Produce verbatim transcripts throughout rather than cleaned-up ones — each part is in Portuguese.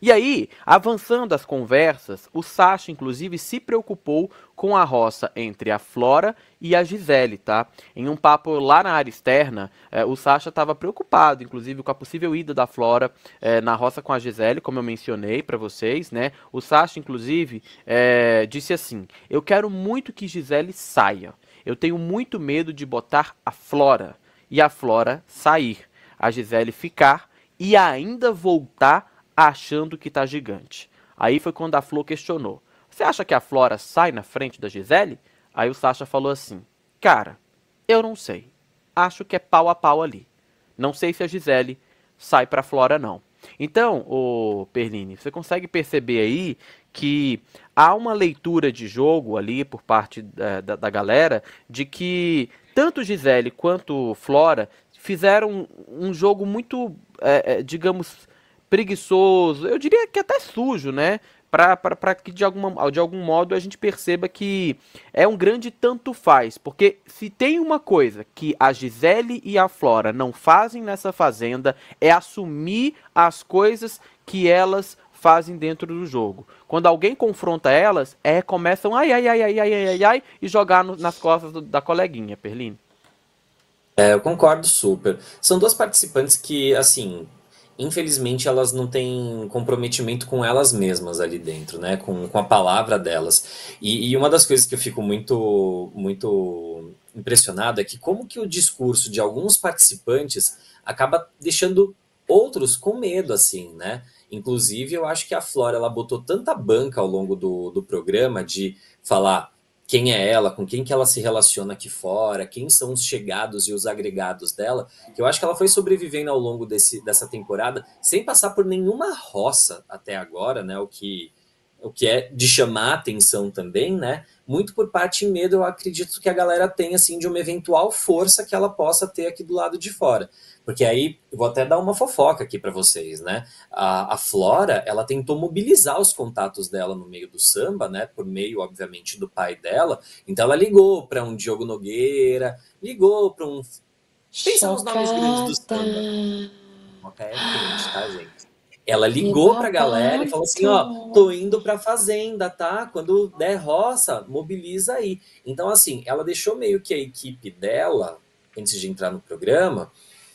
E aí, avançando as conversas, o Sacha, inclusive, se preocupou com a roça entre a Flora e a Gisele, tá? Em um papo lá na área externa, eh, o Sacha estava preocupado, inclusive, com a possível ida da Flora eh, na roça com a Gisele, como eu mencionei pra vocês, né? O Sacha, inclusive, eh, disse assim: eu quero muito que Gisele saia. Eu tenho muito medo de botar a Flora e a Flora sair, a Gisele ficar e ainda voltar achando que tá gigante. Aí foi quando a Flor questionou: você acha que a Flora sai na frente da Gisele? Aí o Sacha falou assim: cara, eu não sei. Acho que é pau a pau ali. Não sei se a Gisele sai pra Flora, não. Então, o Perline, você consegue perceber aí que há uma leitura de jogo ali por parte da, da, da galera de que tanto Gisele quanto Flora fizeram um jogo muito, é, é, digamos, preguiçoso, eu diria que até sujo, né? Para que de, alguma, de algum modo a gente perceba que é um grande tanto faz. Porque se tem uma coisa que a Gisele e a Flora não fazem nessa fazenda é assumir as coisas que elas fazem dentro do jogo. Quando alguém confronta elas, é começam ai, ai, ai, ai, ai, ai, ai, ai e jogar no, nas costas do, da coleguinha, Perline. É, eu concordo super. São duas participantes que, assim, infelizmente elas não têm comprometimento com elas mesmas ali dentro, né? Com, com a palavra delas. E, e uma das coisas que eu fico muito, muito impressionado é que como que o discurso de alguns participantes acaba deixando outros com medo, assim, né? Inclusive, eu acho que a Flora, ela botou tanta banca ao longo do, do programa de falar quem é ela, com quem que ela se relaciona aqui fora, quem são os chegados e os agregados dela, que eu acho que ela foi sobrevivendo ao longo desse, dessa temporada, sem passar por nenhuma roça até agora, né? O que, o que é de chamar a atenção também, né? Muito por parte e medo, eu acredito que a galera tem, assim, de uma eventual força que ela possa ter aqui do lado de fora. Porque aí, eu vou até dar uma fofoca aqui para vocês, né? A, a Flora, ela tentou mobilizar os contatos dela no meio do samba, né? Por meio, obviamente, do pai dela. Então ela ligou para um Diogo Nogueira, ligou para um... Pensa nos nomes grandes do Chocada. samba. Moca é quente, tá, gente? Ela Que ligou pra galera e falou assim, babado. ó, tô indo pra fazenda, tá? Quando der roça, mobiliza aí. Então, assim, ela deixou meio que a equipe dela, antes de entrar no programa,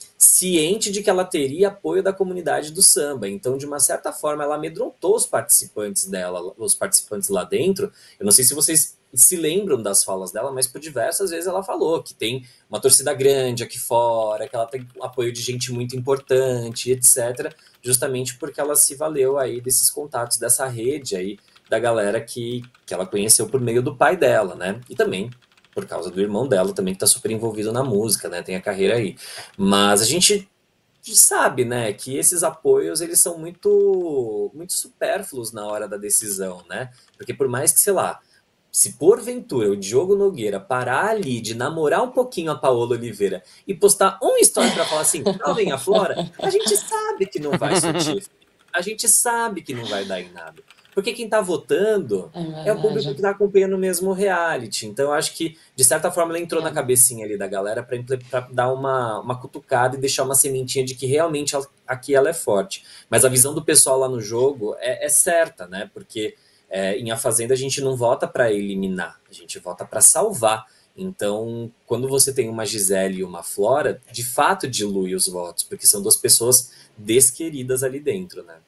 ciente de que ela teria apoio da comunidade do samba. Então, de uma certa forma, ela amedrontou os participantes dela, os participantes lá dentro. Eu não sei se vocês se lembram das falas dela, mas por diversas vezes ela falou que tem uma torcida grande aqui fora, que ela tem apoio de gente muito importante, etcétera. Justamente porque ela se valeu aí desses contatos, dessa rede aí da galera que, que ela conheceu por meio do pai dela, né? E também por causa do irmão dela também, que tá super envolvido na música, né? Tem a carreira aí. Mas a gente sabe, né, que esses apoios, eles são muito, muito supérfluos na hora da decisão, né? Porque por mais que, sei lá, se porventura o Diogo Nogueira parar ali de namorar um pouquinho a Paola Oliveira e postar um story para falar assim, salvem a Flora, a gente sabe que não vai surtir efeito. A gente sabe que não vai dar em nada. Porque quem tá votando É é o público verdade. que tá acompanhando o mesmo reality. Então eu acho que, de certa forma, ela entrou na É. cabecinha ali da galera para dar uma, uma cutucada e deixar uma sementinha de que realmente ela, aqui ela é forte. Mas a visão do pessoal lá no jogo é, é certa, né? Porque é, em A Fazenda a gente não vota para eliminar, a gente vota para salvar. Então, quando você tem uma Gisele e uma Flora, de fato dilui os votos, porque são duas pessoas desqueridas ali dentro, né?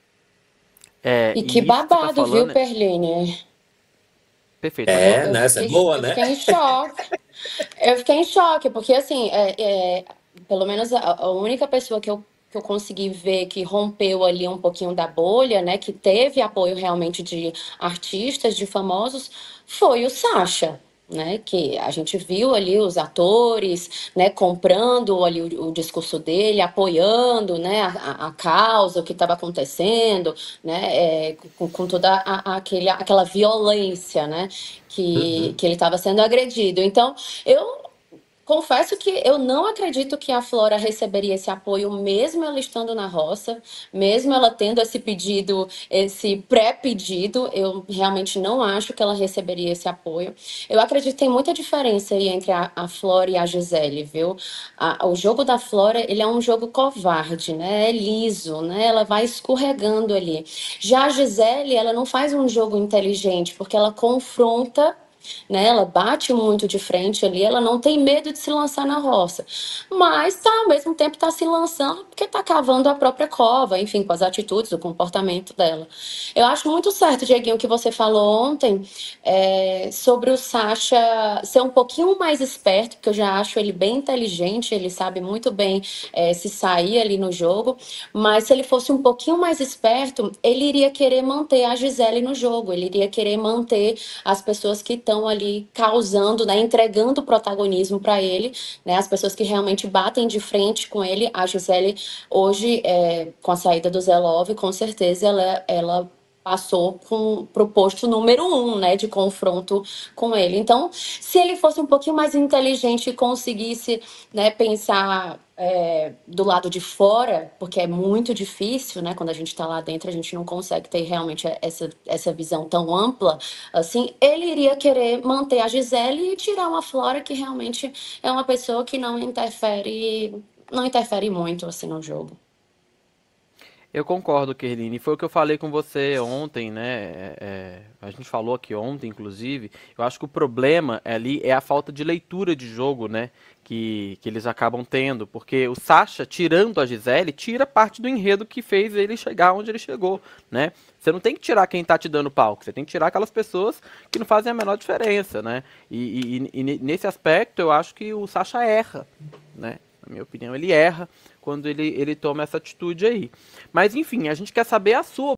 É, E que e isso que você tá babado, viu, falando é... Perline? Perfeito, pode Eu, falar. É, eu né? Essa é fiquei, boa, eu né? fiquei em choque. Eu fiquei em choque, porque assim, é, é, pelo menos a, a única pessoa que eu, que eu consegui ver que rompeu ali um pouquinho da bolha, né, que teve apoio realmente de artistas, de famosos, foi o Sacha. Né, que a gente viu ali os atores, né, comprando ali o, o discurso dele, apoiando, né, a, a causa, o que estava acontecendo, né, é, com, com toda a, a, aquele, aquela violência, né, que, Uhum. que ele estava sendo agredido. Então, eu confesso que eu não acredito que a Flora receberia esse apoio, mesmo ela estando na roça, mesmo ela tendo esse pedido, esse pré-pedido, eu realmente não acho que ela receberia esse apoio. Eu acredito que tem muita diferença aí entre a, a Flora e a Gisele, viu? A- o jogo da Flora, ele é um jogo covarde, né? É liso, né? Ela vai escorregando ali. Já a Gisele, ela não faz um jogo inteligente, porque ela confronta, né? Ela bate muito de frente ali, ela não tem medo de se lançar na roça, mas tá, ao mesmo tempo está se lançando porque está cavando a própria cova, enfim, com as atitudes, o comportamento dela. Eu acho muito certo, Dieguinho, o que você falou ontem é, sobre o Sacha ser um pouquinho mais esperto, porque eu já acho ele bem inteligente, ele sabe muito bem é, se sair ali no jogo, mas se ele fosse um pouquinho mais esperto, ele iria querer manter a Gisele no jogo, ele iria querer manter as pessoas que estão ali causando, né, entregando protagonismo para ele, né, as pessoas que realmente batem de frente com ele. A Gisele, hoje, é, com a saída do Zé Love, com certeza ela, ela passou para o posto número um, né, de confronto com ele. Então, se ele fosse um pouquinho mais inteligente e conseguisse, né, pensar é, do lado de fora, porque é muito difícil, né, quando a gente está lá dentro, a gente não consegue ter realmente essa, essa visão tão ampla, assim, ele iria querer manter a Gisele e tirar uma Flora que realmente é uma pessoa que não interfere, não interfere muito, assim, no jogo. Eu concordo, Kerline. Foi o que eu falei com você ontem, né? É, é, a gente falou aqui ontem, inclusive. Eu acho que o problema ali é a falta de leitura de jogo, né? Que, que eles acabam tendo. Porque o Sacha, tirando a Gisele, tira parte do enredo que fez ele chegar onde ele chegou, né? Você não tem que tirar quem tá te dando palco, você tem que tirar aquelas pessoas que não fazem a menor diferença, né? E, e, e nesse aspecto, eu acho que o Sacha erra, né? Na minha opinião, ele erra quando ele, ele toma essa atitude aí. Mas enfim, a gente quer saber a sua